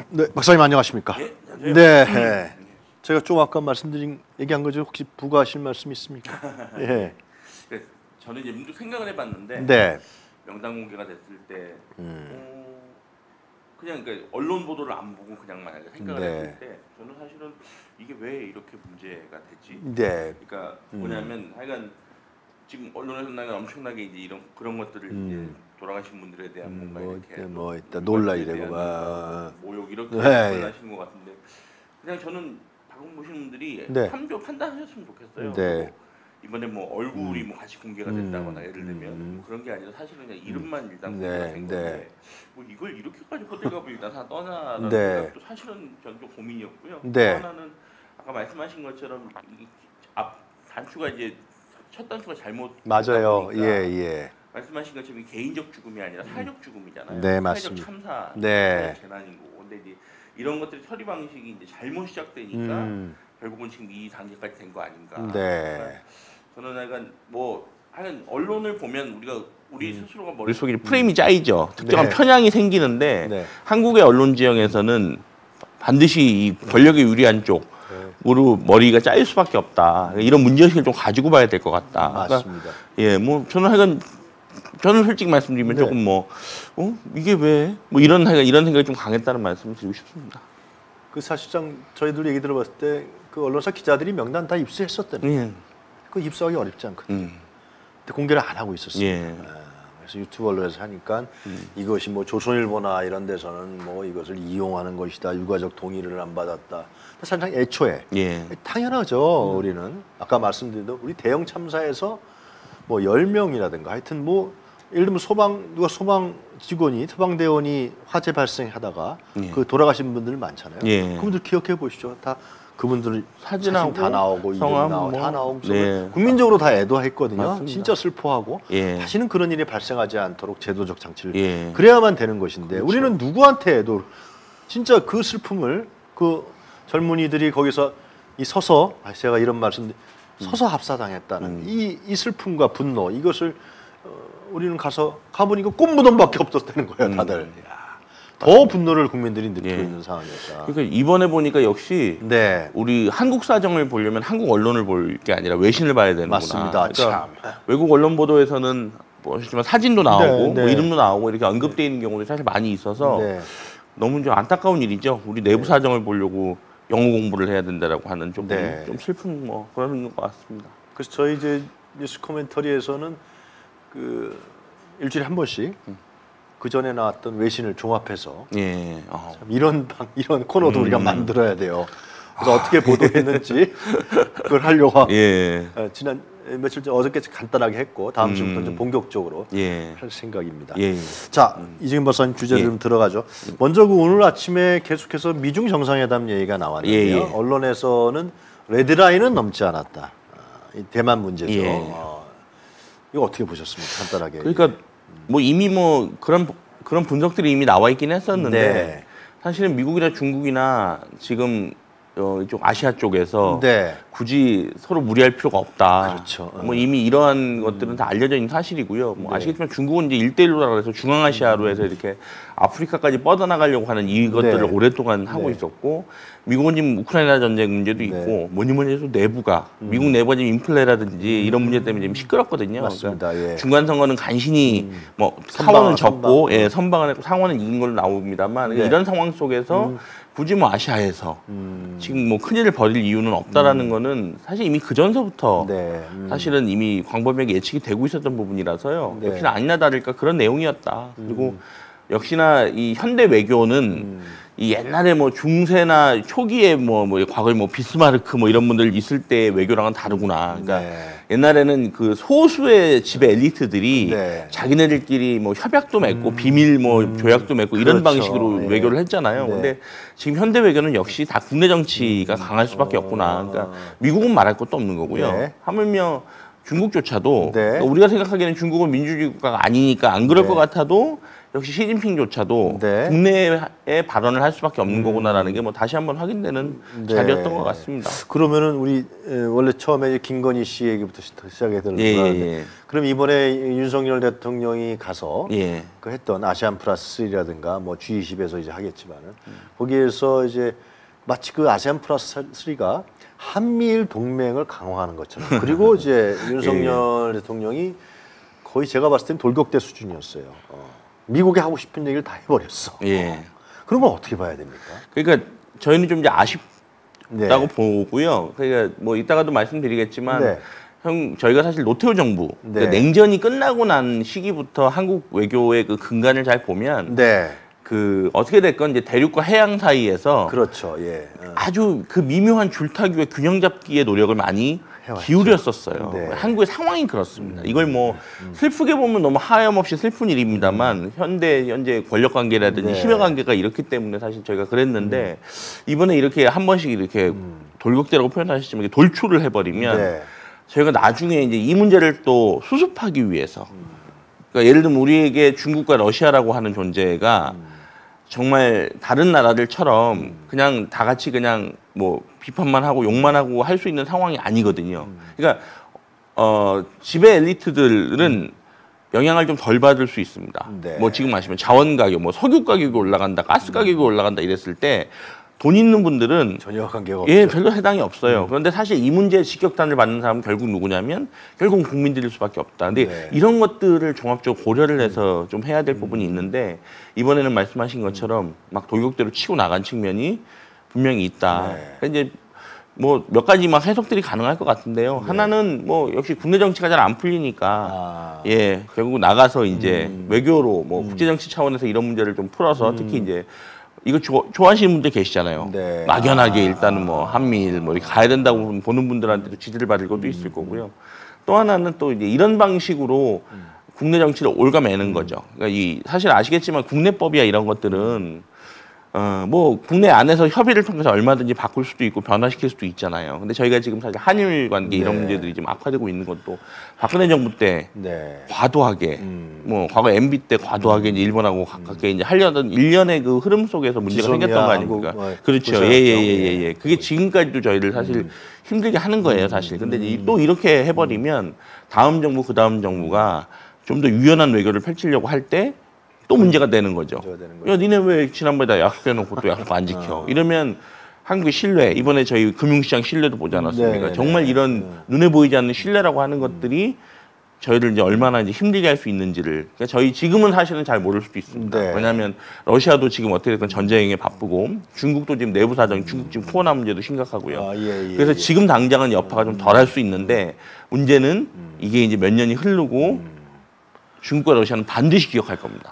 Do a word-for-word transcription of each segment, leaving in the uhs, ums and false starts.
네, 박사님 안녕하십니까? 예, 안녕하세요. 네, 네. 제가 좀 아까 말씀드린 얘기한 거죠. 혹시 부과하실 말씀 있습니까? 예. 네, 저는 이제 문득 생각을 해봤는데 네. 명단 공개가 됐을 때 음. 어, 그냥 그러니까 언론 보도를 안 보고 그냥 만약에 생각을 네. 했을 때 저는 사실은 이게 왜 이렇게 문제가 되지? 네. 그러니까 음. 뭐냐면 하여간 지금 언론에서 나는 엄청나게 이제 이런 그런 것들을 음. 이제 돌아가신 분들에 대한 음, 뭔가 뭐, 이렇게 뭐 있다 놀라 그것들에 이래고 대한 막. 모욕 이렇게 네, 표현하시는 것 같은데 그냥 저는 방송 보시는 분들이 네. 판교 판단하셨으면 좋겠어요. 네. 뭐 이번에 뭐 얼굴이 뭐 같이 공개가 됐다거나 음. 예를 들면 음. 뭐 그런 게 아니라 사실은 그냥 이름만 일단 네, 공개가 된 건데 네. 뭐 이걸 이렇게까지 호들갑을 일단 다 떠나라는 네. 생각도 사실은 저는 좀 고민이었고요. 네. 또 하나는 아까 말씀하신 것처럼 이 앞 단추가 이제 첫 단추가 잘못 맞아요. 보니까 예, 예. 말씀하신 것처럼 개인적 죽음이 아니라 사회적 죽음이잖아요. 네, 사회적 맞습니다. 참사, 네. 사회적 재난인 거고. 근데 이제 이런 것들이 처리 방식이 이제 잘못 시작되니까 음. 결국은 지금 이 단계까지 된 거 아닌가. 네. 그러니까 저는 약간 뭐 하여간 언론을 보면 우리가 우리 음. 스스로가 머릿속에 프레임이 짜이죠. 특정한 네. 편향이 생기는데 네. 한국의 언론 지형에서는 반드시 이 권력에 유리한 쪽으로 머리가 짜일 수밖에 없다. 이런 문제의식을 좀 가지고 봐야 될 것 같다. 맞습니다. 그러니까 예, 뭐 저는 하여간 저는 솔직히 말씀드리면 네. 조금 뭐 어? 이게 왜? 뭐 이런 하여간 이런 생각이 좀 강했다는 말씀을 드리고 싶습니다. 그 사실상 저희들 얘기 들어봤을 때 그 언론사 기자들이 명단 다 입수했었다는. 예. 그 입수하기 어렵지 않거든요. 음. 근데 공개를 안 하고 있었어요. 예. 아, 그래서 유튜브 언론에서 하니까 음. 이것이 뭐 조선일보나 이런 데서는 뭐 이것을 이용하는 것이다. 유가족 동의를 안 받았다. 사실상 애초에 예. 당연하죠. 음. 우리는 아까 말씀드린 대로 우리 대형 참사에서 뭐 열 명이라든가 하여튼 뭐 예를 들면 소방 누가 소방 직원이 소방대원이 화재 발생하다가 예. 그 돌아가신 분들 많잖아요. 예. 그분들 기억해 보시죠. 다 그분들 사진 사진하고 다 나오고 이름 성함 나오고 뭐, 다 나오고 네. 국민적으로 다 애도했거든요. 맞습니다. 진짜 슬퍼하고 예. 다시는 그런 일이 발생하지 않도록 제도적 장치를 예. 그래야만 되는 것인데 그렇죠. 우리는 누구한테 애도 진짜 그 슬픔을 그 젊은이들이 거기서 이 서서 아, 제가 이런 말씀 서서 합사당했다는 음. 이, 이 슬픔과 분노 이것을 어, 우리는 가서 가보니까 꽃무덤밖에 없었다는 거예요, 다들. 음. 야, 더 분노를 국민들이 느끼고 예. 있는 상황이었다. 그러니까 이번에 보니까 역시 네, 우리 한국 사정을 보려면 한국 언론을 볼 게 아니라 외신을 봐야 되는구나. 맞습니다. 그러니까 참. 외국 언론 보도에서는 뭐 하지만 사진도 나오고 네, 네. 뭐 이름도 나오고 이렇게 언급돼 있는 경우도 사실 많이 있어서 네. 너무 좀 안타까운 일이죠. 우리 내부 사정을 보려고 영어 공부를 해야 된다라고 하는 조금 네. 좀 슬픈 뭐 그런 것 같습니다. 그래서 저희 이제 뉴스 코멘터리에서는 그 일주일에 한 번씩 그 전에 나왔던 외신을 종합해서 예. 어. 참 이런 방, 이런 코너도 음. 우리가 만들어야 돼요. 그래서 어떻게 보도했는지 그걸 하려고 예. 어, 지난 며칠 전 어저께 간단하게 했고 다음 주부터 음. 좀 본격적으로 예. 할 생각입니다. 예. 자, 이재경 박사님 주제로 예. 좀 들어가죠. 먼저 그 오늘 아침에 계속해서 미중 정상회담 얘기가 나왔는데요. 예, 예. 언론에서는 레드라인은 넘지 않았다. 아, 이 대만 문제죠. 예. 어, 이거 어떻게 보셨습니까? 간단하게. 그러니까 뭐 이미 뭐 그런 그런 분석들이 이미 나와 있긴 했었는데 네. 사실은 미국이나 중국이나 지금 어, 이쪽 아시아 쪽에서 네. 굳이 서로 무리할 필요가 없다. 그렇죠. 뭐 이미 이러한 것들은 다 알려져 있는 사실이고요. 뭐 네. 아시겠지만 중국은 이제 일대일로라 그래서 중앙아시아로 해서 이렇게 아프리카까지 뻗어나가려고 하는 이것들을 네. 오랫동안 하고 네. 있었고 미국은 지금 우크라이나 전쟁 문제도 네. 있고 뭐니 뭐니 해도 내부가 미국 내부가 지금 인플레라든지 이런 문제 때문에 지금 시끄럽거든요. 맞습니다. 그러니까 예. 중간 선거는 간신히 뭐 선방, 하원은 적고 선방. 예, 선방을 했고 상원은 이긴 걸로 나옵니다만 네. 이런 상황 속에서 굳이 뭐 아시아에서 음. 지금 뭐 큰일을 벌일 이유는 없다라는 음. 거는 사실 이미 그 전서부터 네. 음. 사실은 이미 광범위하게 예측이 되고 있었던 부분이라서요. 네. 역시나 아니나 다를까 그런 내용이었다. 그리고 음. 역시나 이 현대 외교는 음. 이 옛날에 뭐 중세나 초기에 뭐, 뭐 과거에 뭐 비스마르크 뭐 이런 분들 있을 때 외교랑은 다르구나. 그러니까 네. 옛날에는 그 소수의 집의 엘리트들이 네. 자기네들끼리 뭐 협약도 맺고 비밀 뭐 조약도 맺고 이런 그렇죠. 방식으로 네. 외교를 했잖아요. 네. 근데 지금 현대 외교는 역시 다 국내 정치가 강할 수밖에 없구나. 그러니까 미국은 말할 것도 없는 거고요. 네. 하물며 중국조차도 네. 그러니까 우리가 생각하기에는 중국은 민주주의 국가가 아니니까 안 그럴 네. 것 같아도 역시 시진핑조차도 네. 국내에 발언을 할 수밖에 없는 거구나라는 게 뭐 다시 한번 확인되는 네. 자리였던 것 같습니다. 그러면은 우리 에, 원래 처음에 김건희 씨 얘기부터 시- 시작해야 되는 예, 거라는데 예, 예. 그럼 이번에 윤석열 대통령이 가서 예. 그 했던 아시안 플러스 삼이라든가 뭐 지 이십에서 이제 하겠지만은 거기에서 이제 마치 그 아시안 플러스 삼가 한미일 동맹을 강화하는 것처럼 그리고 이제 윤석열 대통령이 거의 제가 봤을 땐 돌격대 수준이었어요. 어. 미국에 하고 싶은 얘기를 다 해버렸어. 예. 그런 건 어떻게 봐야 됩니까? 그러니까 저희는 좀 이제 아쉽다고 네. 보고요. 그러니까 뭐 이따가도 말씀드리겠지만 네. 형 저희가 사실 노태우 정부 네. 그러니까 냉전이 끝나고 난 시기부터 한국 외교의 그 근간을 잘 보면 네. 그 어떻게 됐건 이제 대륙과 해양 사이에서 그렇죠. 예. 어. 아주 그 미묘한 줄타기와 균형 잡기의 노력을 많이 해왔죠. 기울였었어요. 네. 한국의 상황이 그렇습니다. 이걸 뭐 슬프게 보면 너무 하염없이 슬픈 일입니다만 현대 현재 권력 관계라든지 네. 힘의 관계가 이렇기 때문에 사실 저희가 그랬는데 이번에 이렇게 한 번씩 이렇게 돌격대라고 표현하시지만 이렇게 돌출을 해버리면 네. 저희가 나중에 이제 이 문제를 또 수습하기 위해서 그러니까 예를 들면 우리에게 중국과 러시아라고 하는 존재가 정말 다른 나라들처럼 그냥 다 같이 그냥 뭐 비판만 하고 욕만 하고 할 수 있는 상황이 아니거든요. 그러니까 어 지배 엘리트들은 영향을 좀 덜 받을 수 있습니다. 네. 뭐 지금 아시면 자원 가격, 뭐 석유 가격이 올라간다, 가스 가격이 올라간다 이랬을 때 돈 있는 분들은 전혀 관계가 예, 없죠. 별로 해당이 없어요. 그런데 사실 이 문제에 직격탄을 받는 사람은 결국 누구냐면 결국 국민들일 수밖에 없다. 근데 네. 이런 것들을 종합적으로 고려를 해서 좀 해야 될 부분이 있는데 이번에는 말씀하신 것처럼 막 돌격대로 치고 나간 측면이 분명히 있다. 네. 그러니까 이제 뭐 몇 가지 막 해석들이 가능할 것 같은데요. 하나는 뭐 역시 국내 정치가 잘 안 풀리니까 아. 예, 결국 나가서 이제 음. 외교로 뭐 국제 정치 차원에서 이런 문제를 좀 풀어서 특히 이제 이거 좋아, 좋아하시는 분들 계시잖아요. 네. 막연하게 일단은 뭐 한미일 뭐 이렇게 가야 된다고 보는 분들한테도 지지를 받을 것도 있을 거고요. 또 하나는 또 이제 이런 방식으로 국내 정치를 올가매는 거죠. 그러니까 이 사실 아시겠지만 국내법이야 이런 것들은 어 뭐 국내 안에서 협의를 통해서 얼마든지 바꿀 수도 있고 변화시킬 수도 있잖아요. 근데 저희가 지금 사실 한일 관계 이런 네. 문제들이 좀 악화되고 있는 것도 박근혜 정부 때 네. 과도하게 음. 뭐 과거 엠비 때 과도하게 이제 일본하고 가깝게 이제 하려던 일련의 그 흐름 속에서 문제가 지소미아, 생겼던 거 아닙니까? 한국, 뭐, 그렇죠. 부산, 예예예예. 예. 그게 지금까지도 저희를 사실 힘들게 하는 거예요, 사실. 근데 이제 또 이렇게 해버리면 다음 정부 그 다음 정부가 좀 더 유연한 외교를 펼치려고 할 때 또 문제가 되는 거죠. 문제가 되는 거죠. 야, 니네 왜 지난번에 다 약속해놓고 또 약속 안 지켜? 이러면 한국의 신뢰, 이번에 저희 금융시장 신뢰도 보지 않았습니까? 네, 네, 정말 네. 이런 눈에 보이지 않는 신뢰라고 하는 것들이 저희를 이제 얼마나 이제 힘들게 할 수 있는지를 그러니까 저희 지금은 사실은 잘 모를 수도 있습니다. 네. 왜냐하면 러시아도 지금 어떻게 됐든 전쟁에 바쁘고 중국도 지금 내부 사정, 중국 지금 코로나 문제도 심각하고요. 아, 예, 예, 그래서 예. 지금 당장은 여파가 좀 덜 할 수 있는데 문제는 이게 이제 몇 년이 흐르고 중국과 러시아는 반드시 기억할 겁니다.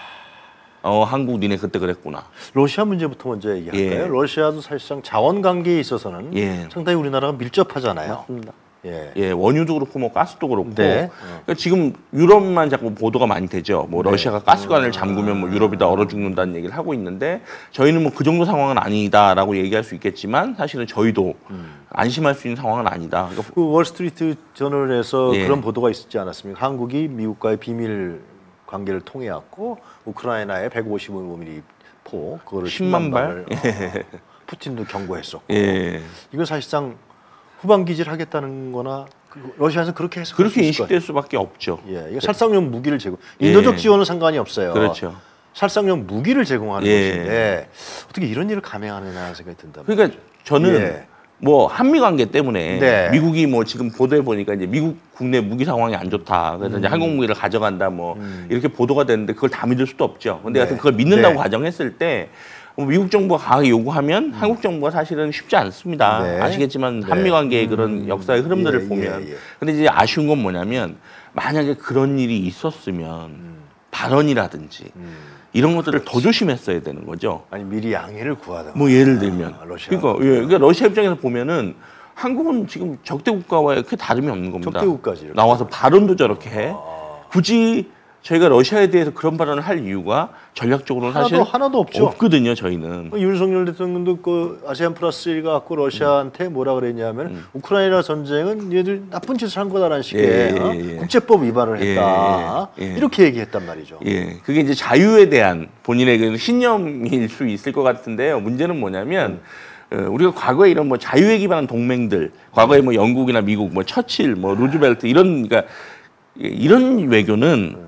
어, 한국 니네 그때 그랬구나. 러시아 문제부터 먼저 얘기할까요? 예. 러시아도 사실상 자원 관계에 있어서는 예. 상당히 우리나라가 밀접하잖아요. 맞습니다. 예. 예, 원유도 그렇고 뭐 가스도 그렇고. 네. 그러니까 지금 유럽만 자꾸 보도가 많이 되죠. 뭐 네. 러시아가 가스관을 잠그면 뭐 유럽이 다 얼어 죽는다는 얘기를 하고 있는데 저희는 뭐 그 정도 상황은 아니다라고 얘기할 수 있겠지만 사실은 저희도 안심할 수 있는 상황은 아니다. 그러니까 그 월스트리트 저널에서 예. 그런 보도가 있었지 않았습니까? 한국이 미국과의 비밀 관계를 통해 갖고 우크라이나에 백오십오 밀리미터 포 그거를 십만 십만 발? 발을 어, 푸틴도 경고했었고 예. 이건 사실상 후방 기지를 하겠다는-거나 그 러시아에서 그렇게 해석할 수 그렇게 있을 인식될 수밖에 없죠. 거예요. 예, 이거 살상용 무기를 제공. 인도적 예. 지원은 상관이 없어요. 그렇죠. 살상용 무기를 제공하는 예. 것인데 어떻게 이런 일을 감행하느냐 생각이 든다. 그러니까 저는 예. 뭐 한미 관계 때문에 네. 미국이 뭐 지금 보도해 보니까 이제 미국 국내 무기 상황이 안 좋다. 그래서 음. 이제 항공 무기를 가져간다 뭐 이렇게 보도가 되는데 그걸 다 믿을 수도 없죠. 근데 네. 하여튼 그걸 믿는다고 네. 가정했을 때 뭐 미국 정부가 강하게 요구하면 한국 정부가 사실은 쉽지 않습니다. 네. 아시겠지만 네. 한미 관계의 그런 역사의 흐름들을 예, 보면. 예, 예. 근데 이제 아쉬운 건 뭐냐면 만약에 그런 일이 있었으면 발언이라든지 음. 이런 것들을 더 조심했어야 되는 거죠. 아니 미리 양해를 구하다. 뭐 예를 들면 아, 러시아. 그러니까, 예, 그러니까 러시아 입장에서 보면은 한국은 지금 적대 국가와 크게 다름이 없는 겁니다. 적대 국가지, 이렇게. 나와서 발언도 저렇게 해. 굳이 저희가 러시아에 대해서 그런 발언을 할 이유가 전략적으로는 하나도, 사실 하나도 없죠. 없거든요. 저희는. 윤석열 대통령도 그 아세안 플러스 일가 갖고 러시아한테 뭐라 그랬냐면 음. 우크라이나 전쟁은 얘들 나쁜 짓을 한 거다라는 식의 예, 예, 어? 예. 국제법 위반을 했다. 예, 예, 예. 이렇게 얘기했단 말이죠. 예, 그게 이제 자유에 대한 본인의 그 신념일 수 있을 것 같은데요. 문제는 뭐냐면 어, 우리가 과거에 이런 뭐 자유에 기반한 동맹들, 과거에 뭐 영국이나 미국, 뭐 처칠, 뭐 루즈벨트 이런 그러니까 이런 외교는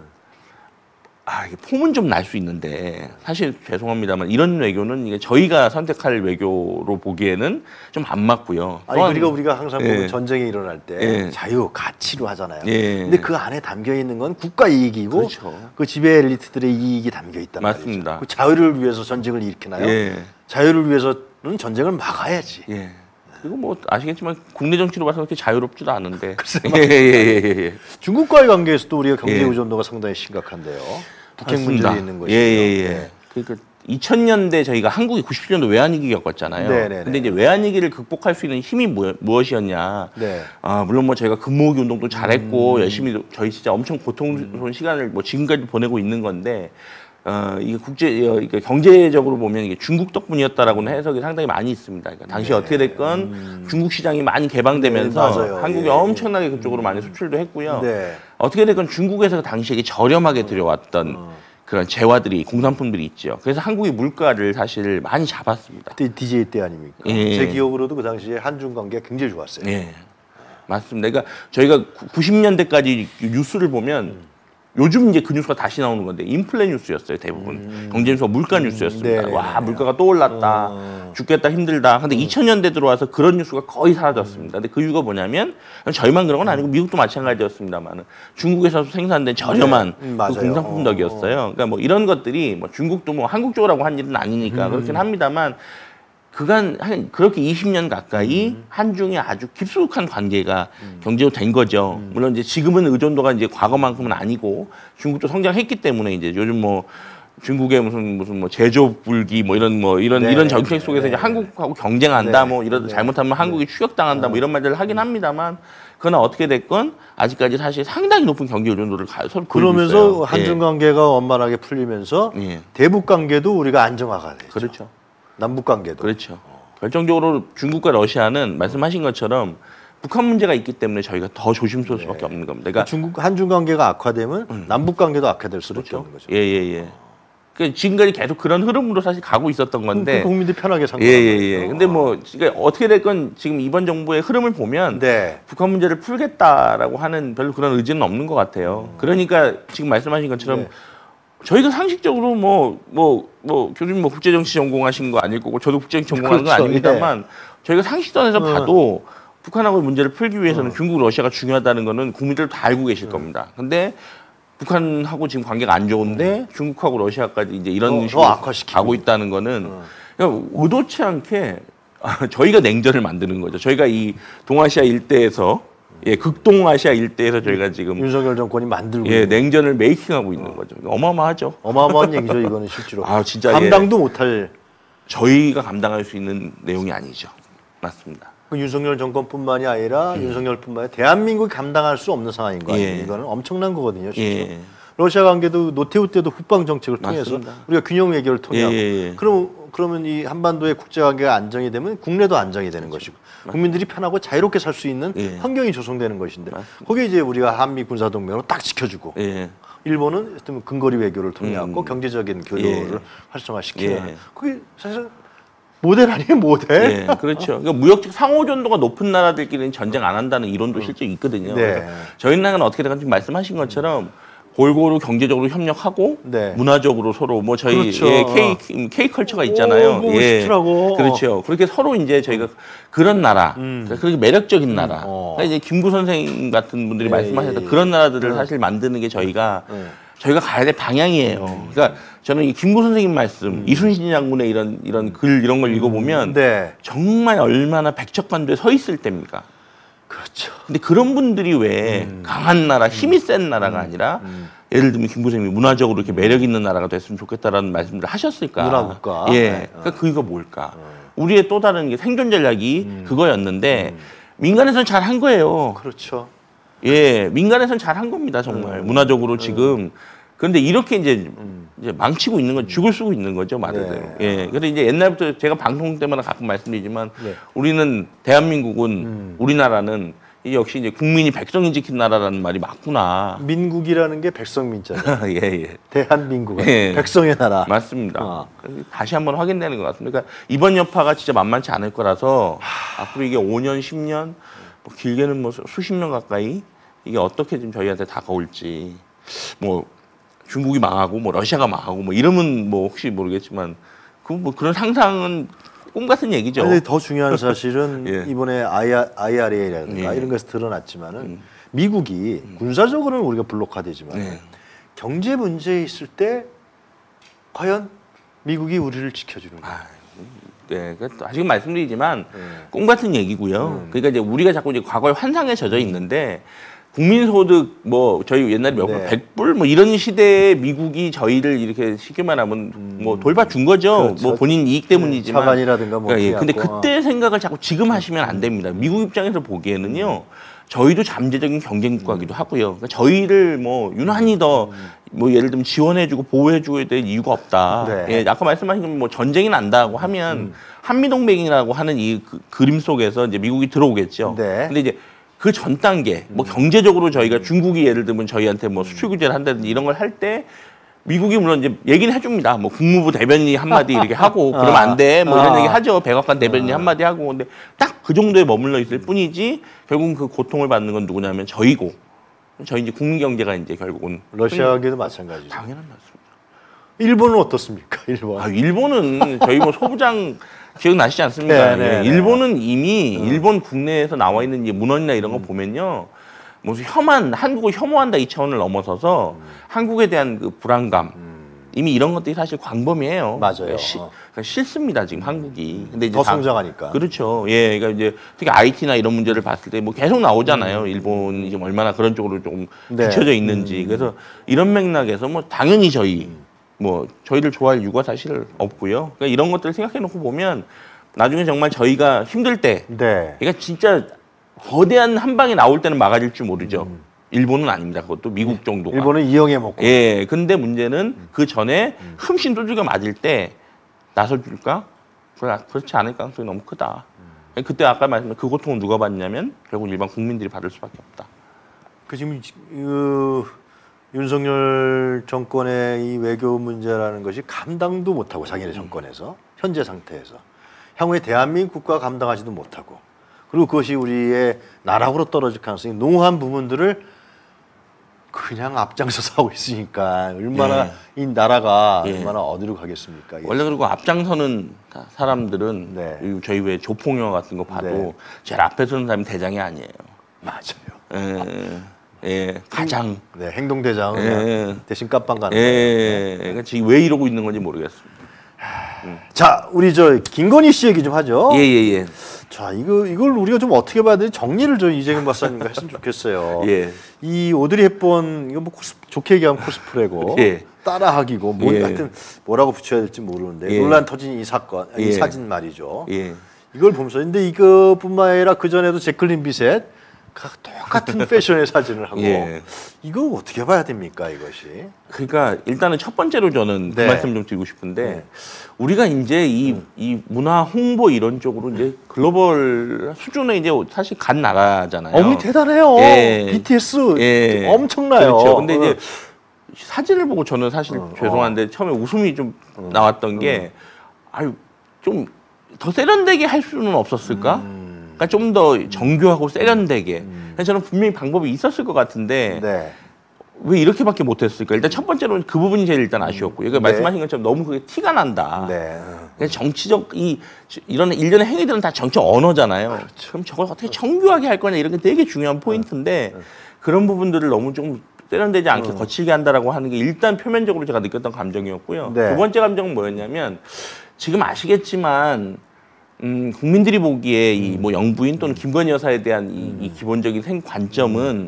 아, 이게 폼은 좀 날 수 있는데 사실 죄송합니다만 이런 외교는 이게 저희가 선택할 외교로 보기에는 좀 안 맞고요. 아니 또한, 그리고 우리가 항상 예. 보면 전쟁이 일어날 때 예. 자유 가치로 하잖아요. 예. 근데 그 안에 담겨 있는 건 국가 이익이고 그렇죠. 그 지배 엘리트들의 이익이 담겨 있단 맞습니다. 말이죠. 그 자유를 위해서 전쟁을 일으키나요? 예. 자유를 위해서는 전쟁을 막아야지. 예. 그리고 뭐 아시겠지만 국내 정치로 봐서 그렇게 자유롭지도 않은데. 글쎄 예예예 예, 예. 중국과의 관계에서도 우리가 경제 예. 의존도가 상당히 심각한데요. 북핵 맞습니다. 문제도 있는 것이죠. 예예예. 네. 그러니까 이천 년대 저희가 한국이 구십칠 년도 외환위기 겪었잖아요. 네네네. 근데 이제 외환위기를 극복할 수 있는 힘이 무, 무엇이었냐. 네. 아 물론 뭐 저희가 근무기 운동도 잘했고 음. 열심히 저희 진짜 엄청 고통스러운 시간을 뭐 지금까지 보내고 있는 건데. 어, 이게 국제, 어, 이게 경제적으로 보면 이게 중국 덕분이었다라고는 해석이 상당히 많이 있습니다. 그러니까 당시 네. 어떻게 됐건 음. 중국 시장이 많이 개방되면서 네, 맞아요. 한국이 예, 엄청나게 그쪽으로 많이 수출도 했고요. 네. 어떻게 됐건 중국에서 당시에 저렴하게 들여왔던 어. 그런 재화들이, 공산품들이 있죠. 그래서 한국이 물가를 사실 많이 잡았습니다. 그때 디제이 때 아닙니까? 예. 제 기억으로도 그 당시에 한중 관계가 굉장히 좋았어요. 예. 맞습니다. 그러니까 저희가 구십 년대까지 뉴스를 보면 요즘 이제 그 뉴스가 다시 나오는 건데 인플레 뉴스였어요 대부분. 음. 경제 뉴스가 물가 뉴스였습니다. 네네네. 와 물가가 또 올랐다. 어. 죽겠다 힘들다. 근데 이천 년대 들어와서 그런 뉴스가 거의 사라졌습니다. 근데 그 이유가 뭐냐면 저희만 그런 건 아니고 미국도 마찬가지였습니다만 중국에서 생산된 저렴한 네. 음, 그 맞아요. 공산품 덕이었어요. 그러니까 뭐 이런 것들이 뭐 중국도 뭐 한국 쪽으로 한 일은 아니니까 음. 그렇긴 합니다만 그간 한 그렇게 이십 년 가까이 음. 한중의 아주 깊숙한 관계가 경제로 된 거죠. 음. 물론 이제 지금은 의존도가 이제 과거만큼은 아니고 중국도 성장했기 때문에 이제 요즘 뭐 중국의 무슨 무슨 뭐 제조업 불기 뭐 이런 뭐 이런 네, 이런 정책 속에서 네. 이제 한국하고 경쟁한다 네. 뭐 이러다 네. 잘못하면 한국이 추격당한다 뭐 이런 말들을 하긴 합니다만 그러나 어떻게 됐건 아직까지 사실 상당히 높은 경제 의존도를 가, 서로 보이고 그러면서 있어요. 한중 관계가 원만하게 풀리면서 예. 대북 관계도 우리가 안정화가 되죠. 그렇죠. 남북 관계도. 그렇죠. 결정적으로 중국과 러시아는 말씀하신 것처럼 북한 문제가 있기 때문에 저희가 더 조심스러울 수밖에 네. 없는 겁니다. 그러니까 중국 한중 관계가 악화되면 남북 관계도 악화될 수밖에 그렇죠. 없는 거죠. 예예예. 그러니까 지금까지 계속 그런 흐름으로 사실 가고 있었던 건데. 그 국민들이 편하게 산 예예예. 거예요. 예. 근데 뭐 그러니까 어떻게 됐건 지금 이번 정부의 흐름을 보면 네. 북한 문제를 풀겠다라고 하는 별로 그런 의지는 없는 것 같아요. 그러니까 지금 말씀하신 것처럼. 네. 저희가 상식적으로 뭐 뭐 뭐 교수님 뭐 국제정치 전공하신 거 아닐 거고 저도 국제정치 전공하는 건 그렇죠. 아닙니다만 저희가 상식선에서 어. 봐도 북한하고의 문제를 풀기 위해서는 중국, 러시아가 중요하다는 거는 국민들 다 알고 계실 겁니다. 근데 북한하고 지금 관계가 안 좋은데 중국하고 러시아까지 이제 이런 더- 식으로 더 악화시키고. 가고 있다는 거는 그냥 의도치 않게 저희가 냉전을 만드는 거죠. 저희가 이 동아시아 일대에서 예, 극동아시아 일대에서 저희가 지금 윤석열 정권이 만들고 예, 있는 냉전을 메이킹하고 있는 거죠. 어마어마하죠. 어마어마한 얘기죠. 이거는 실제로. 아, 진짜, 감당도 못할 저희가 감당할 수 있는 내용이 아니죠. 맞습니다. 그 윤석열 정권뿐만이 아니라 윤석열뿐만 아니라 대한민국이 감당할 수 없는 상황인 거 아니에요. 예. 이거는 엄청난 거거든요. 실제로. 예. 러시아 관계도 노태우 때도 국방 정책을 통해서 맞습니다. 우리가 균형 외교를 통해하고 예, 예, 예. 그럼 그러면 이 한반도의 국제 관계가 안정이 되면 국내도 안정이 되는 것이고 국민들이 편하고 자유롭게 살 수 있는 예. 환경이 조성되는 것인데 맞습니다. 거기에 이제 우리가 한미 군사 동맹으로 딱 지켜주고 예. 일본은 어떤 근거리 외교를 통해갖고 음. 경제적인 교류를 예. 활성화시키는 예. 그게 사실 모델 아니에요 모델. 예, 그렇죠. 그러니까 무역적 상호전도가 높은 나라들끼리는 전쟁 안 한다는 이론도 실제 있거든요. 네. 그래서 저희 나라는 어떻게 될까 지금 말씀하신 것처럼 골고루 경제적으로 협력하고 네. 문화적으로 서로 뭐 저희 그렇죠. 예, K K 컬처가 있잖아요. 오, 그거 멋있더라고. 그렇죠. 그렇게 서로 이제 저희가 그런 나라, 음. 그러니까 그렇게 매력적인 나라. 어. 그러니까 이제 김구 선생 같은 분들이 예, 말씀하셨던 예, 예. 그런 나라들을 네. 사실 만드는 게 저희가 네. 저희가 가야 될 방향이에요. 그러니까 저는 이 김구 선생님 말씀, 음. 이순신 장군의 이런 이런 글 이런 걸 읽어보면 네. 정말 얼마나 백척반도에 서 있을 때입니까? 그렇죠. 근데 그런 분들이 왜 강한 나라, 힘이 센 나라가 아니라 음. 예를 들면 김구 선생님이 문화적으로 이렇게 매력 있는 나라가 됐으면 좋겠다라는 말씀들을 하셨을까? 문화국가. 예. 네. 그러니까 그게 뭘까? 우리의 또 다른 게 생존 전략이 그거였는데 민간에서는 잘 한 거예요. 그렇죠. 예, 민간에서는 잘 한 겁니다, 정말. 문화적으로 지금 그런데 이렇게 이제, 음. 이제 망치고 있는 건 죽을 쓰고 있는 거죠, 말하대로. 네. 예. 그래서 이제 옛날부터 제가 방송 때마다 가끔 말씀드리지만 네. 우리는 대한민국은 음. 우리나라는 이 역시 이제 국민이 백성이 지킨 나라라는 말이 맞구나. 민국이라는 게 백성민자죠. 예, 예. 대한민국은 예. 백성의 나라. 맞습니다. 어. 다시 한번 확인되는 것 같습니다. 그러니까 이번 여파가 진짜 만만치 않을 거라서 앞으로 이게 오 년, 십 년, 뭐 길게는 뭐 수십 년 가까이 이게 어떻게 좀 저희한테 다가올지 뭐 중국이 망하고 뭐 러시아가 망하고 뭐 이러면 뭐 혹시 모르겠지만 그 뭐 그런 상상은 꿈 같은 얘기죠. 근데 더 중요한 사실은 예. 이번에 아이알에이라든가 예. 이런 것에서 드러났지만은 음. 미국이 군사적으로는 우리가 블록화되지만 네. 경제 문제 있을 때 과연 미국이 우리를 지켜주는 거야. 아, 네, 그 아직 말씀드리지만 네. 꿈 같은 얘기고요. 음. 그러니까 이제 우리가 자꾸 이제 과거의 환상에 젖어 있는데 국민소득 뭐 저희 옛날에 몇 불, 네. 백 불 뭐 이런 시대에 미국이 저희를 이렇게 쉽게 말하면 뭐 돌봐준 거죠. 음. 그렇죠. 뭐 본인 이익 때문이지만. 차관이라든가 뭐 그러니까 예, 근데 그래갖고, 그때 생각을 자꾸 지금 하시면 안 됩니다. 미국 입장에서 보기에는요. 저희도 잠재적인 경쟁 국가기도 하고요. 그러니까 저희를 뭐 유난히 더 뭐 예를 들면 지원해주고 보호해줘야 될 이유가 없다. 네. 예, 아까 말씀하신 뭐 전쟁이 난다고 하면 음. 한미동맹이라고 하는 이 그, 그림 속에서 이제 미국이 들어오겠죠. 네. 근데 이제 그 전 단계, 뭐 경제적으로 저희가 중국이 예를 들면 저희한테 뭐 수출 규제를 한다든지 이런 걸 할 때 미국이 물론 이제 얘기는 해줍니다. 뭐 국무부 대변인이 한마디 이렇게 하고 그러면 안 돼. 뭐 이런 아. 얘기 하죠. 백악관 대변인이 한마디 하고. 근데 딱 그 정도에 머물러 있을 뿐이지 결국은 그 고통을 받는 건 누구냐면 저희고. 저희 이제 국민 경제가 이제 결국은 러시아하고도 마찬가지죠. 당연한 말씀이죠. 일본은 어떻습니까? 일본. 아, 일본은 저희 뭐 소부장 기억나시지 않습니까? 네, 네, 예, 네. 일본은 이미 일본 국내에서 나와 있는 이 문헌이나 이런 거 보면요. 무슨 혐한, 한국을 혐오한다 이 차원을 넘어서서 한국에 대한 그 불안감, 이미 이런 것들이 사실 광범위해요. 맞아요. 시- 어. 그러니까 싫습니다, 지금 한국이. 근데 이제 더 다- 성장하니까. 그렇죠. 예, 그러니까 이제 특히 아이티나 이런 문제를 봤을 때 뭐 계속 나오잖아요. 일본이 지금 얼마나 그런 쪽으로 조금 네. 뒤쳐져 있는지. 그래서 이런 맥락에서 뭐 당연히 저희 뭐 저희를 좋아할 이유가 사실 없고요. 그러니까 이런 것들을 생각해 놓고 보면 나중에 정말 저희가 힘들 때, 네. 그러니까 진짜 거대한 한 방이 나올 때는 막아질 줄 모르죠. 일본은 아닙니다. 그것도 미국 정도가. 일본은 이용해 먹고. 예, 근데 문제는 그 전에 흠씬 두들겨 맞을 때 나서줄까? 그래, 그렇지 않을 가능성이 너무 크다. 그때 아까 말씀드린 그 고통을 누가 받냐면 결국 일반 국민들이 받을 수밖에 없다. 그 지금 그 윤석열 정권의 이 외교 문제라는 것이 감당도 못하고 자기네 정권에서 현재 상태에서 향후에 대한민국 국가 감당하지도 못하고 그리고 그것이 우리의 나락으로 떨어질 가능성이 농후한 부분들을 그냥 앞장서서 하고 있으니까 얼마나 예. 이 나라가 예. 얼마나 어디로 가겠습니까? 이게. 원래 그리고 앞장서는 사람들은 네. 이 저희 왜 조폭영화 같은 거 봐도 네. 제일 앞에 서는 사람이 대장이 아니에요. 맞아요. 예, 예, 가장. 네, 행동대장은 예. 그냥 대신 깜빵 가는 예, 거예요. 그러니까 지금 왜 이러고 있는 건지 모르겠습니다. 자, 우리 저 김건희 씨 얘기 좀 하죠. 예, 예, 예. 자, 이거 이걸 우리가 좀 어떻게 봐야 되지? 정리를 저 이재경 박사님과 했으면 좋겠어요. 예. 이 오드리 헵번 이거 뭐 코스, 좋게 얘기하면 코스프레고 예. 따라하기고 뭐 예. 하여튼 뭐라고 붙여야 될지 모르는데 예. 논란 터진 이 사건, 이 예. 사진 말이죠. 예. 이걸 보면서 근데 이거뿐만 아니라 그 전에도 제클린 비셋 각 똑같은 패션의 사진을 하고 예. 이거 어떻게 봐야 됩니까 이것이? 그러니까 일단은 첫 번째로 저는 그 네. 말씀 좀 드리고 싶은데 네. 우리가 이제 이, 이 문화 홍보 이런 쪽으로 이제 글로벌 수준에 이제 사실 간 나라잖아요. 어머니 대단해요. 예. 비티에스 예. 엄청나요. 그렇죠. 근데 이제 어. 사진을 보고 저는 사실 어, 죄송한데 처음에 웃음이 좀 나왔던 게 아유 좀 더 세련되게 할 수는 없었을까? 음. 그러니까 좀 더 정교하고 세련되게. 그래서 저는 분명히 방법이 있었을 것 같은데 네. 왜 이렇게밖에 못했을까? 일단 첫 번째로는 그 부분이 제일 일단 아쉬웠고요. 그러니까 네. 말씀하신 것처럼 너무 그게 티가 난다. 네. 그냥 정치적 이 이런 일련의 행위들은 다 정치 언어잖아요. 그렇죠. 그럼 저걸 어떻게 정교하게 할 거냐 이런 게 되게 중요한 포인트인데 그런 부분들을 너무 좀 세련되지 않게 어. 거칠게 한다라고 하는 게 일단 표면적으로 제가 느꼈던 감정이었고요. 네. 두 번째 감정은 뭐였냐면 지금 아시겠지만 음, 국민들이 보기에 이 뭐 영부인 또는 김건희 여사에 대한 이, 이 기본적인 생 관점은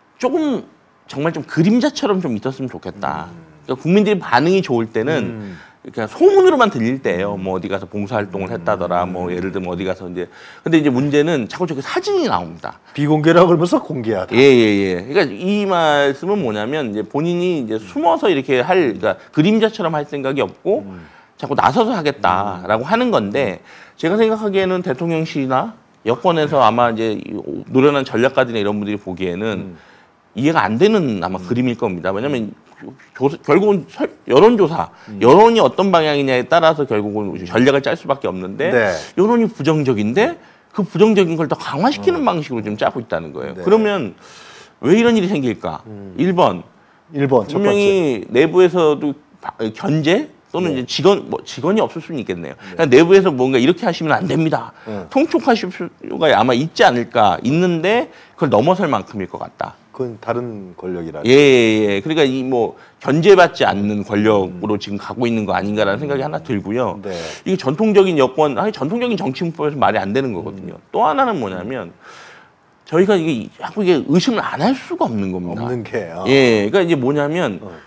조금 정말 좀 그림자처럼 좀 있었으면 좋겠다. 그러니까 국민들이 반응이 좋을 때는 음. 그냥 소문으로만 들릴 때예요. 뭐 어디 가서 봉사활동을 했다더라. 뭐 예를 들면 어디 가서 이제 근데 이제 문제는 자꾸 저기 사진이 나옵니다. 비공개라고 그러면서 공개하다. 예예예. 예, 예. 그러니까 이 말씀은 뭐냐면 이제 본인이 이제 숨어서 이렇게 할 그러니까 그림자처럼 할 생각이 없고 음. 자꾸 나서서 하겠다라고 음. 하는 건데 제가 생각하기에는 대통령실이나 여권에서 아마 이제 노련한 전략가들이나 이런 분들이 보기에는 음. 이해가 안 되는 아마 음. 그림일 겁니다. 왜냐하면 조사, 결국은 설, 여론조사, 음. 여론이 어떤 방향이냐에 따라서 결국은 전략을 짤 수밖에 없는데 네. 여론이 부정적인데 그 부정적인 걸 더 강화시키는 어. 방식으로 지금 짜고 있다는 거예요. 네. 그러면 왜 이런 일이 생길까? 음. 일 번, 일 번 분명히 내부에서도 견제 또는 네. 이제 직원, 뭐 직원이 없을 수는 있겠네요. 네. 그러니까 내부에서 뭔가 이렇게 하시면 안 됩니다. 네. 통촉하실 필요가 아마 있지 않을까 있는데 그걸 넘어설 만큼일 것 같다. 그건 다른 권력이라. 예, 예, 예. 그러니까 이 뭐 견제받지 않는 권력으로 음. 지금 가고 있는 거 아닌가라는 생각이 하나 들고요. 네. 이게 전통적인 여권, 아니 전통적인 정치 문법에서 말이 안 되는 거거든요. 음. 또 하나는 뭐냐면 저희가 이게 자꾸 이게 의심을 안 할 수가 없는 겁니다. 없는 게. 어. 예, 그러니까 이제 뭐냐면. 어.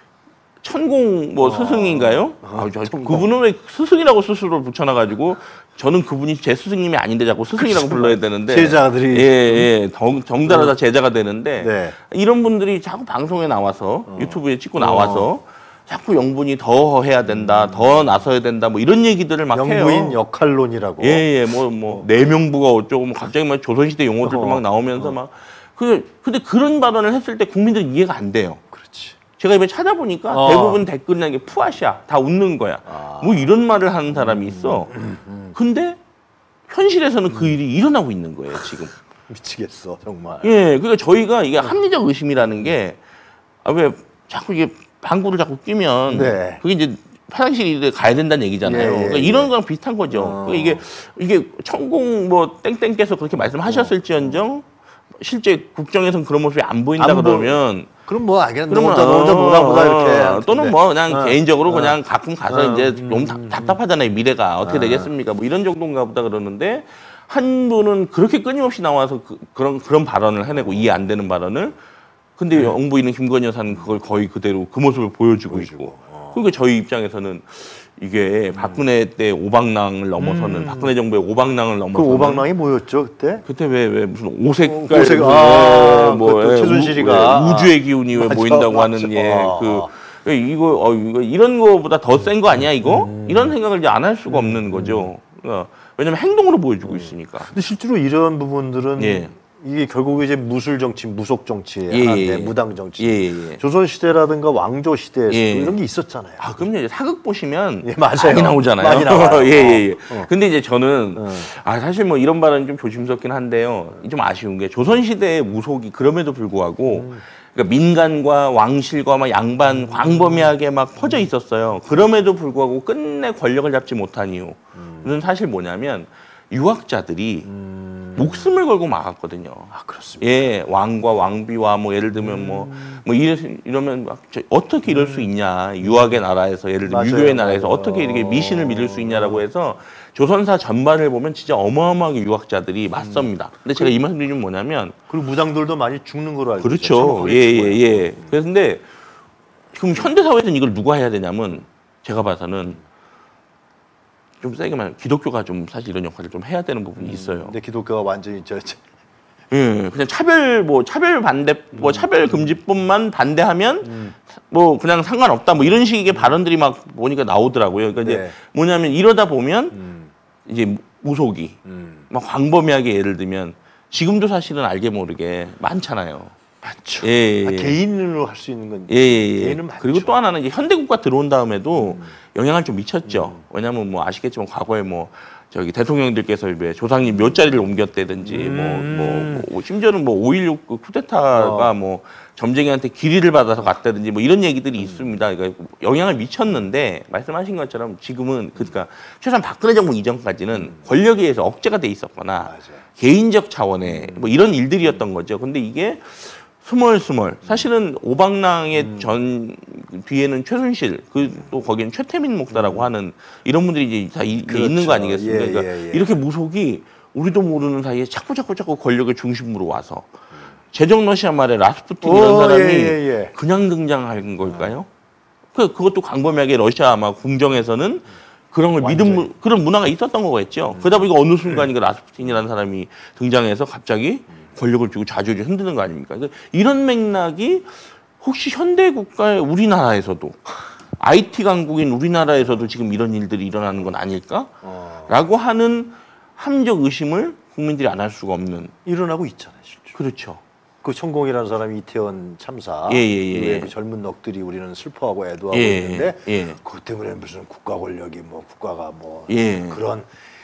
천공 뭐 스승인가요? 아, 저, 그분은 왜 스승이라고 스스로 붙여놔가지고 저는 그분이 제 스승님이 아닌데 자꾸 스승이라고 불러야 되는데 제자들이 예, 예, 정, 정달아다 제자가 되는데 네. 이런 분들이 자꾸 방송에 나와서 어. 유튜브에 찍고 나와서 어. 자꾸 영분이 더 해야 된다, 음. 더 나서야 된다, 뭐 이런 얘기들을 막 영부인 해요. 영부인 역할론이라고. 예, 예, 뭐, 뭐, 내명부가 어쩌고, 뭐 갑자기 막 조선시대 용어들도 어. 막 나오면서 어. 막. 그, 근데 그런 발언을 했을 때 국민들은 이해가 안 돼요. 그렇지. 제가 이번에 찾아보니까 어. 대부분 댓글이나 이게 푸아시아, 다 웃는 거야. 아. 뭐 이런 말을 하는 사람이 있어. 음, 음. 근데 현실에서는 그 일이 일어나고 있는 거예요, 지금. 미치겠어, 정말. 예, 그러니까 저희가 이게 합리적 의심이라는 게, 아, 왜 자꾸 이게 방구를 자꾸 끼면, 네. 그게 이제 화장실에 가야 된다는 얘기잖아요. 예, 예, 그러니까 이런 거랑 비슷한 거죠. 어. 그러니까 이게, 이게 천공 뭐 땡땡께서 그렇게 말씀하셨을지언정, 실제 국정에서는 그런 모습이 안 보인다 안 그러면, 보... 그럼 뭐 알겠는데 혼자 혼자 노나 보다 이렇게 또는 뭐 그냥 어, 개인적으로 어, 그냥 가끔 가서 어, 이제 음, 너무 음, 답답하잖아요. 미래가 어떻게 어. 되겠습니까? 뭐 이런 정도인가 보다 그러는데 한 분은 그렇게 끊임없이 나와서 그, 그런 그런 발언을 해내고 이해 안 되는 발언을 근데 네. 영부인은 김건희 여사는 그걸 거의 그대로 그 모습을 보여주고, 보여주고. 있고 어. 그러니까 저희 입장에서는 이게 음. 박근혜 때 오방랑을 넘어서는 음. 박근혜 정부의 오방랑을 넘어서는 그 오방랑이 뭐였죠 그때? 그때 왜 왜 무슨 오색깔 오색, 아, 뭐 예, 최순실이가 우, 우주의 기운이 왜 모인다고 맞아. 하는 예 그 이거 어 이거 이런 거보다 더 센 거 아니야 이거? 음. 이런 생각을 이제 안 할 수가 없는 음. 거죠. 그러니까 왜냐면 행동으로 보여주고 음. 있으니까. 근데 실제로 이런 부분들은 예. 이게 결국 이제 무술 정치, 무속 정치 예, 하나인데 예, 무당 정치. 예, 예. 조선 시대라든가 왕조 시대에서도 예. 이런 게 있었잖아요. 아, 그럼요. 이제 사극 보시면 예, 맞아요. 많이 나오잖아요. 많이 나와요. 예, 예, 예. 어. 근데 이제 저는 어. 아, 사실 뭐 이런 발언이 좀 조심스럽긴 한데요. 좀 아쉬운 게 조선 시대의 무속이 그럼에도 불구하고 음. 그러니까 민간과 왕실과 막 양반 음. 광범위하게 막 퍼져 있었어요. 그럼에도 불구하고 끝내 권력을 잡지 못한 이유는 음. 사실 뭐냐면 유학자들이 음... 목숨을 걸고 막았거든요. 아, 그렇습니다. 예, 왕과 왕비와 뭐 예를 들면 음... 뭐, 뭐 이러, 이러면 막 어떻게 이럴 음... 수 있냐. 유학의 나라에서 예를 들면 맞아요. 유교의 나라에서 맞아요. 어떻게 이렇게 미신을 믿을 수 있냐라고 해서 조선사 전반을 보면 진짜 어마어마하게 유학자들이 맞섭니다. 근데 제가 이 말씀드리는 건 뭐냐면 그리고 무당들도 많이 죽는 걸로 알고 그렇죠. 예, 예, 예. 그런데 그럼 현대 사회에서는 이걸 누가 해야 되냐면 제가 봐서는 좀 세게 말하면 기독교가 좀 사실 이런 역할을 좀 해야 되는 부분이 있어요. 근데 기독교가 완전히 저, 저... 예, 그냥 차별 뭐 차별 반대 뭐 차별 금지법만 반대하면 음. 뭐 그냥 상관없다 뭐 이런 식의 발언들이 막 보니까 나오더라고요. 그러니까 네. 이제 뭐냐면 이러다 보면 음. 이제 무속이 음. 막 광범위하게 예를 들면 지금도 사실은 알게 모르게 많잖아요. 많죠. 예, 예. 아, 개인으로 할 수 있는 건 예, 예. 개인은 많죠. 그리고 또 하나는 이제 현대국가 들어온 다음에도 음. 영향을 좀 미쳤죠. 음. 왜냐하면 뭐 아시겠지만 과거에 뭐 저기 대통령들께서 왜 조상님 몇 자리를 옮겼다든지 음. 뭐, 뭐 심지어는 뭐 오일육 쿠데타가 어. 뭐 점쟁이한테 기리를 받아서 갔다든지 뭐 이런 얘기들이 음. 있습니다. 그러니까 영향을 미쳤는데 말씀하신 것처럼 지금은 그러니까 최소한 박근혜 정부 이전까지는 음. 권력에 의해서 억제가 돼 있었거나 맞아요. 개인적 차원의 뭐 이런 일들이었던 거죠. 근데 이게 스멀스멀 사실은 오방랑의 음. 전 뒤에는 최순실 그 또 거기는 최태민 목사라고 음. 하는 이런 분들이 이제 다 이, 그렇죠. 있는 거 아니겠습니까? 예, 그러니까 예, 예. 이렇게 무속이 우리도 모르는 사이에 자꾸 자꾸 자꾸 권력의 중심으로 와서 제정 러시아 말에 라스푸틴 이런 오, 사람이 예, 예, 예. 그냥 등장한 걸까요? 그 그것도 광범위하게 러시아 아마 궁정에서는 그런 걸 믿음 무- 그런 문화가 있었던 거겠죠. 음. 그러다 보니까 어느 순간 이거 라스푸틴이라는 사람이 등장해서 갑자기 권력을 쥐고 좌지우지 흔드는 거 아닙니까? 그래서 이런 맥락이 혹시 현대 국가의 우리나라에서도 아이티 강국인 우리나라에서도 지금 이런 일들이 일어나는 건 아닐까? 어. 라고 하는 합리적 의심을 국민들이 안 할 수가 없는. 일어나고 있잖아요, 실제. 그렇죠. 그 천공이라는 사람이 이태원 참사 예, 예, 예. 이후에 그 젊은 넋들이 우리는 슬퍼하고 애도하고 예, 있는데 예. 그것 때문에 무슨 국가 권력이 뭐 국가가 뭐 예. 그런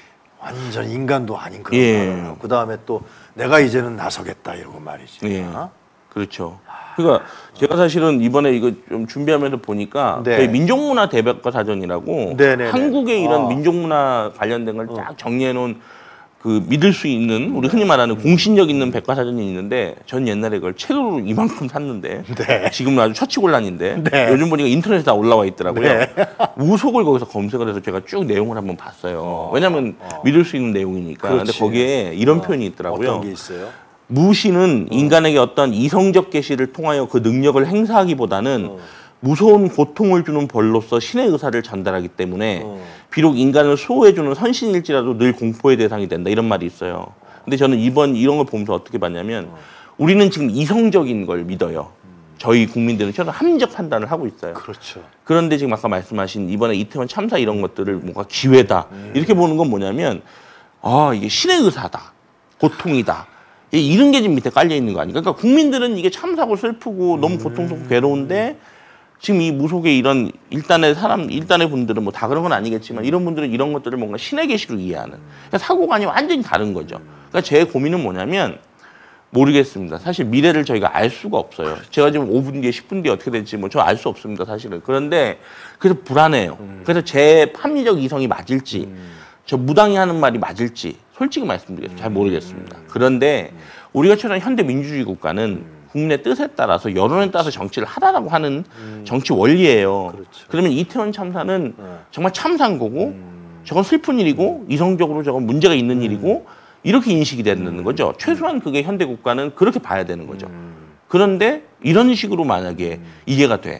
완전 인간도 아닌 그런 예. 말을 하고 그다음에 또 내가 이제는 나서겠다 이러고 말이지. 예. 어? 그렇죠. 그러니까 제가 사실은 이번에 이거 좀 준비하면서 보니까 네. 저희 민족문화 대백과사전이라고 네네네. 한국의 이런 아. 민족문화 관련된 걸 쫙 정리해 놓은 그 믿을 수 있는 우리 흔히 말하는 공신력 있는 백과사전이 있는데 전 옛날에 그걸 책으로 이만큼 샀는데 네. 지금은 아주 처치곤란인데 네. 요즘 보니까 인터넷에 다 올라와 있더라고요. 네. 우속을 거기서 검색을 해서 제가 쭉 내용을 한번 봤어요. 어. 왜냐하면 어. 믿을 수 있는 내용이니까. 근데 그렇지. 거기에 이런 어. 표현이 있더라고요. 어떤 게 있어요? 무신은 인간에게 어떤 이성적 계시를 통하여 그 능력을 행사하기보다는 어. 무서운 고통을 주는 벌로서 신의 의사를 전달하기 때문에 어. 비록 인간을 수호해주는 선신일지라도 늘 공포의 대상이 된다 이런 말이 있어요. 근데 저는 이번 이런 걸 보면서 어떻게 봤냐면 우리는 지금 이성적인 걸 믿어요. 저희 국민들은 저는 합리적 판단을 하고 있어요. 그렇죠. 그런데 지금 아까 말씀하신 이번에 이태원 참사 이런 것들을 뭔가 기회다 이렇게 보는 건 뭐냐면 아 이게 신의 의사다 고통이다 이런 게 지금 밑에 깔려 있는 거 아닙니까? 그러니까 국민들은 이게 참사고 슬프고 너무 고통스럽고 괴로운데 지금 이 무속의 이런 일단의 사람 일단의 분들은 뭐 다 그런 건 아니겠지만 이런 분들은 이런 것들을 뭔가 신의 계시로 이해하는 그러니까 사고관이 완전히 다른 거죠. 그러니까 제 고민은 뭐냐면 모르겠습니다. 사실 미래를 저희가 알 수가 없어요. 제가 지금 오 분 뒤에 십 분 뒤에 어떻게 될지 뭐 저 알 수 없습니다. 사실은. 그런데 그래서 불안해요. 그래서 제 합리적 이성이 맞을지 저 무당이 하는 말이 맞을지 솔직히 말씀드리겠습니다. 잘 모르겠습니다. 그런데 우리가 처한 현대 민주주의 국가는 국민의 뜻에 따라서 여론에 따라서 정치를 하라라고 하는 정치 원리예요. 그렇죠. 그러면 이태원 참사는 네. 정말 참사인 거고 음. 저건 슬픈 일이고 이성적으로 저건 문제가 있는 일이고 이렇게 인식이 되는 거죠. 최소한 그게 현대 국가는 그렇게 봐야 되는 거죠. 음. 그런데 이런 식으로 만약에 이해가 돼.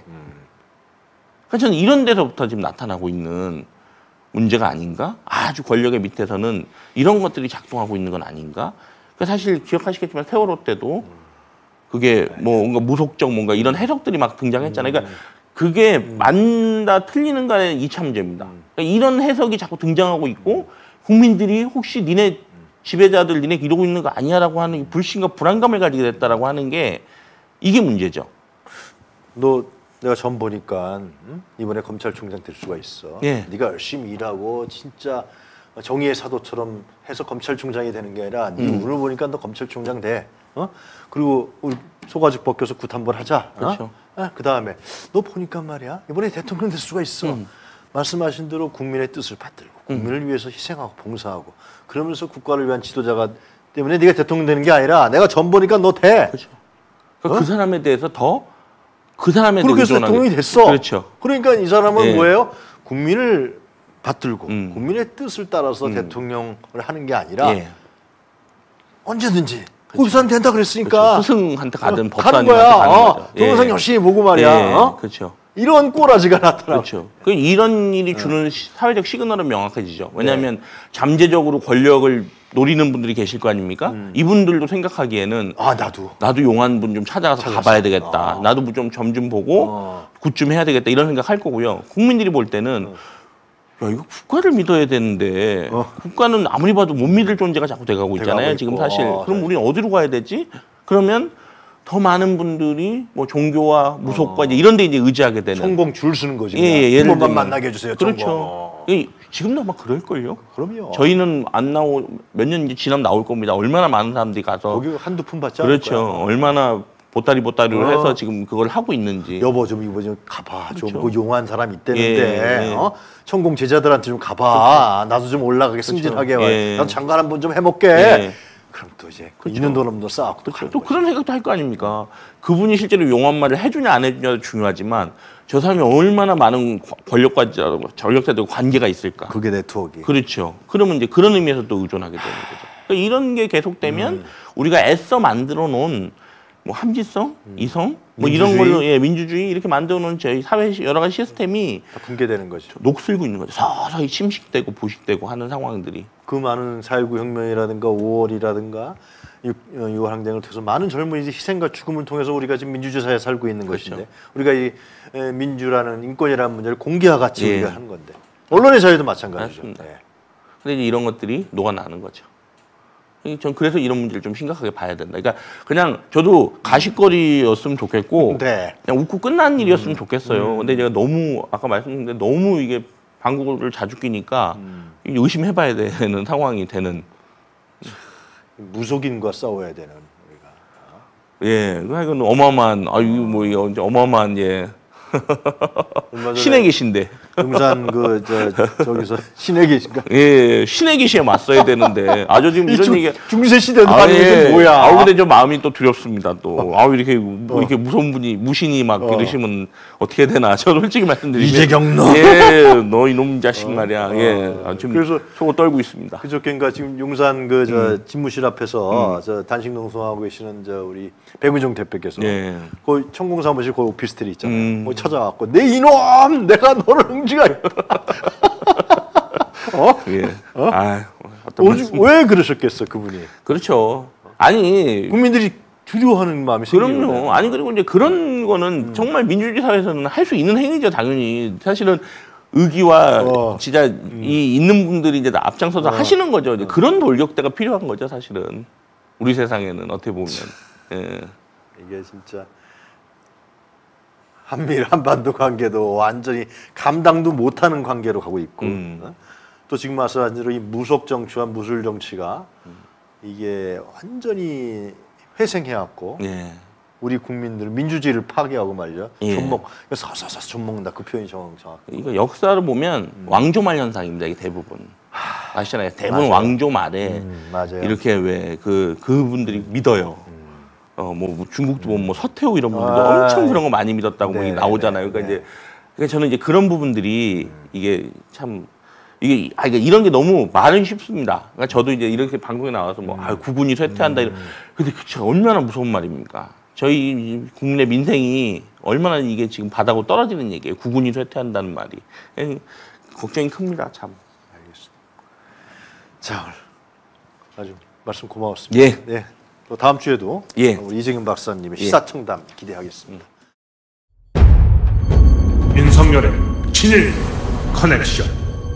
그러니까 저는 이런 데서부터 지금 나타나고 있는 문제가 아닌가? 아주 권력의 밑에서는 이런 것들이 작동하고 있는 건 아닌가? 그러니까 사실 기억하시겠지만 세월호 때도 그게 뭐 뭔가 무속적 뭔가 이런 해석들이 막 등장했잖아요. 그러니까 그게 맞다 틀리는가의 이차 문제입니다. 그러니까 이런 해석이 자꾸 등장하고 있고 국민들이 혹시 니네 지배자들 니네 이러고 있는 거 아니야라고 하는 불신과 불안감을 가지게 됐다라고 하는 게 이게 문제죠. 너 내가 전 보니까 응? 이번에 검찰총장 될 수가 있어. 예. 네가 열심히 일하고 진짜 정의의 사도처럼 해서 검찰총장이 되는 게 아니라 네 음. 오늘 보니까 너 검찰총장 돼. 어? 그리고 우리 소가죽 벗겨서 굿 한번 하자. 그렇죠. 어? 아, 그다음에 너 보니까 말이야. 이번에 대통령 될 수가 있어. 음. 말씀하신 대로 국민의 뜻을 받들고 국민을 위해서 희생하고 봉사하고 그러면서 국가를 위한 지도자가 때문에 네가 대통령 되는 게 아니라 내가 전 보니까 너 돼. 그렇죠. 그러니까 어? 그 사람에 대해서 더 그 사람에 대해 그렇게 해서 의존하게. 대통령이 됐어. 그렇죠. 그러니까 이 사람은 예. 뭐예요? 국민을 받들고 음. 국민의 뜻을 따라서 음. 대통령을 하는 게 아니라 예. 언제든지 거기서는 된다 그랬으니까 그렇죠. 스승한테 가든 어, 법사님한테 가는 거야. 가는 어, 거죠. 동영상 열심히 보고 말이야. 예. 어? 그렇죠. 이런 꼬라지가 나타나. 그렇죠. 그 이런 일이 주는 시- 사회적 시그널은 명확해지죠. 왜냐하면 잠재적으로 권력을 노리는 분들이 계실 거 아닙니까? 이분들도 생각하기에는 아 나도. 나도 용한 분 좀 찾아가서 찾았어. 가봐야 되겠다. 아. 나도 좀 점 좀 보고 어. 굿 좀 해야 되겠다. 이런 생각 할 거고요. 국민들이 볼 때는 야 이거 국가를 믿어야 되는데 어. 국가는 아무리 봐도 못 믿을 존재가 자꾸 돼가고 있잖아요. 돼가고 지금 있고. 사실. 어, 그럼 네. 우리는 어디로 가야 되지? 그러면 더 많은 분들이 뭐 종교와 무속과 이제 이런 데 이제 의지하게 되는. 천공 줄 서는 거지. 예, 예, 한 예를 번만 들면. 만나게 해주세요. 천공. 그렇죠. 어. 이- 지금도 아마 그럴걸요. 그럼요. 저희는 안 나오 몇 년 지나면 나올 겁니다. 얼마나 많은 사람들이 가서 거기 한두 푼 받지 않을 그렇죠. 거야. 얼마나 보따리 보따리를 어. 해서 지금 그걸 하고 있는지. 여보 좀 이거 좀 가봐. 그렇죠. 좀 그 용한 사람 있다는데 예, 예. 어? 천공 제자들한테 좀 가봐. 나도 좀 올라가게 승진하게. 예. 나도 장관 한 번 좀 해먹게. 예. 그럼 또 이제 그 있는 돈 없는 돈 쌓고 또 그렇죠. 가는 또 거지. 그런 생각도 할 거 아닙니까? 그분이 실제로 용한 말을 해주냐 안 해주냐도 중요하지만 저 사람이 얼마나 많은 권- 권력과 전력자들과 관계가 있을까? 그게 네트워크. 그렇죠. 그러면 이제 그런 의미에서 또 의존하게 되는 거죠. 그러니까 이런 게 계속되면 음. 우리가 애써 만들어 놓은 뭐 합리성, 이성, 뭐 민주주의? 이런 걸로 예, 민주주의 이렇게 만들어놓은 저희 사회 시- 여러 가지 시스템이 다 붕괴되는 거죠. 녹슬고 있는 거죠. 서서히 침식되고 부식되고 하는 상황들이. 그 많은 사일구 혁명이라든가 오월이라든가 유월 항쟁을 통해서 많은 젊은이들이 희생과 죽음을 통해서 우리가 지금 민주주의 사회에 살고 있는 그렇죠. 것인데 우리가 이 에, 민주라는 인권이라는 문제를 공개와 같이 예. 우리가 하는 건데 언론의 자유도 마찬가지죠. 맞습니다. 예. 근데 이제 이런 것들이 녹아나는 거죠. 전 그래서 이런 문제를 좀 심각하게 봐야 된다. 그러니까 그냥 저도 가십거리였으면 좋겠고 네. 그냥 웃고 끝난 일이었으면 좋겠어요. 근데 제가 너무 아까 말씀드렸는데 너무 이게 방구를 자주 끼니까 음. 의심해봐야 되는 상황이 되는. 무속인과 싸워야 되는 우리가. 예, 이건 어마어마한 아 이거 뭐 이거 이제 어마어마한 예 얼마 전에 신의 계신데. 용산 그 저 저기서 신의 계신가? 예, 신의 계시에 맞서야 되는데 아주 지금 이런 얘기. 중세 시대도 아, 아니고 예. 이게 뭐야? 아우 근데 좀 마음이 또 두렵습니다. 또 아우 이렇게 뭐 이렇게 무서운 분이 무신이 막 어. 이러시면 어떻게 되나? 저 솔직히 말씀드리면 이재경 너. 예, 너 이놈 자식 말이야. 예, 아, 지금 그래서 속을 떨고 있습니다. 그저께인가 지금 용산 그 저 음. 집무실 앞에서 저 단식 농성하고 계시는 저 우리 백은종 대표께서 예. 그 천공 사무실 그 오피스텔이 있잖아요. 음. 거기 찾아왔고 내 이놈 내가 너를 응지가 있다. 어? 예. 아, 어떤 오죽- 말씀- 왜 그러셨겠어 그분이? 그렇죠. 아니 국민들이 두려워하는 마음이 생기거든요. 그럼요. 아니 그리고 이제 그런 거는 정말 민주주의 사회에서는 할 수 있는 행위죠, 당연히. 사실은 의기와 어. 진짜 이 있는 분들이 이제 앞장서서 하시는 거죠. 이제 그런 돌격대가 필요한 거죠, 사실은. 우리 세상에는 어떻게 보면. 예. 이게 진짜 한미일 한반도 관계도 완전히 감당도 못하는 관계로 가고 있고 음. 어? 또 지금 말씀하신 대로 이 무속 정치와 무술 정치가 이게 완전히 회생해왔고 예. 우리 국민들 민주주의를 파괴하고 말이죠. 예. 존먹 서서서 존먹는다 그 표현이 정확 정확. 이거 역사를 보면 왕조말 현상입니다, 이게 대부분. 아시잖아요. 대부분 맞아요. 왕조말에 음, 맞아요. 이렇게 왜 그 그분들이 믿어요. 어 뭐 중국도 보면 뭐 서태후 이런 분들도 아, 엄청 그런 거 많이 믿었다고 네, 뭐 나오잖아요. 네, 그러니까 네. 이제 그러니까 저는 이제 그런 부분들이 이게 참 이게 아 그러니까 이런 게 너무 말은 쉽습니다. 그러니까 저도 이제 이렇게 방송에 나와서 뭐 아, 국군이 쇠퇴한다 이런. 근데 그쵸 얼마나 무서운 말입니까? 저희 국민의 민생이 얼마나 이게 지금 바닥으로 떨어지는 얘기예요. 국군이 쇠퇴한다는 말이. 에, 걱정이 큽니다, 참. 알겠습니다. 자 오늘 아주 말씀 고마웠습니다. 예. 네. 또 다음 주에도 예. 우리 이재경 박사님의 예. 시사청담 기대하겠습니다. 윤석열의 친일 커넥션.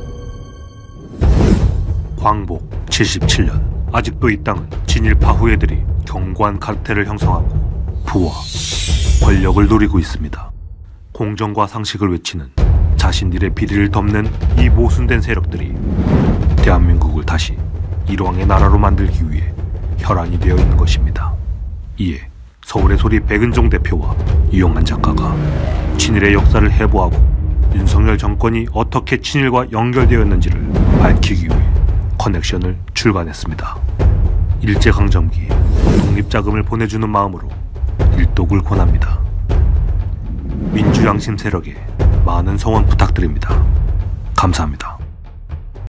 광복 칠십칠 년 아직도 이 땅은 진일 파후애들이 견고한 카르텔을 형성하고 부와 권력을 노리고 있습니다. 공정과 상식을 외치는 자신들의 비리를 덮는 이 모순된 세력들이 대한민국을 다시 일왕의 나라로 만들기 위해 혈안이 되어 있는 것입니다. 이에 서울의 소리 백은종 대표와 유영한 작가가 친일의 역사를 해부하고 윤석열 정권이 어떻게 친일과 연결되었는지를 밝히기 위해 커넥션을 출간했습니다. 일제강점기 독립자금을 보내주는 마음으로 일독을 권합니다. 민주양심 세력에 많은 성원 부탁드립니다. 감사합니다.